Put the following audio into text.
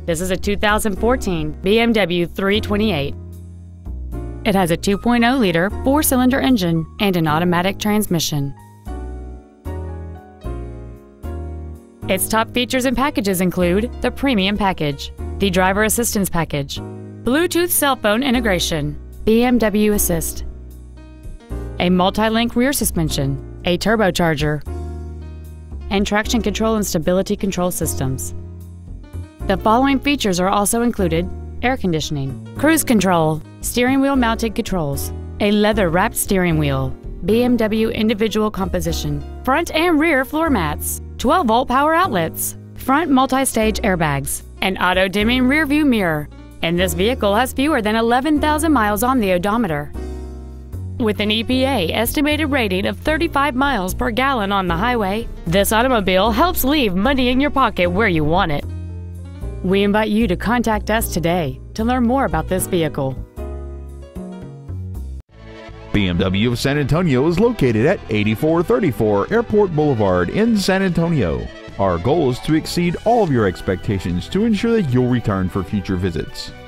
This is a 2014 BMW 328. It has a 2.0-liter four-cylinder engine and an automatic transmission. Its top features and packages include the Premium Package, the Driver Assistance Package, Bluetooth cell phone integration, BMW Assist, a multi-link rear suspension, a turbocharger, and traction control and stability control systems. The following features are also included: air conditioning, cruise control, steering wheel mounted controls, a leather-wrapped steering wheel, BMW individual composition, front and rear floor mats, 12-volt power outlets, front multi-stage airbags, an auto-dimming rear-view mirror, and this vehicle has fewer than 11,000 miles on the odometer. With an EPA estimated rating of 35 miles per gallon on the highway, this automobile helps leave money in your pocket where you want it. We invite you to contact us today to learn more about this vehicle. BMW of San Antonio is located at 8434 Airport Boulevard in San Antonio. Our goal is to exceed all of your expectations to ensure that you'll return for future visits.